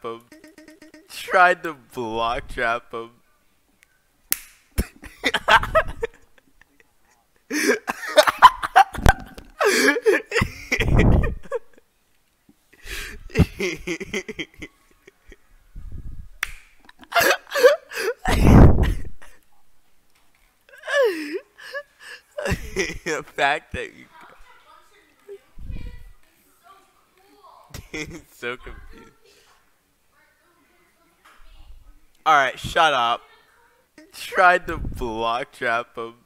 trap him. Tried to block trap him. The fact that you he's so confused. Alright, shut up. Tried to block trap him.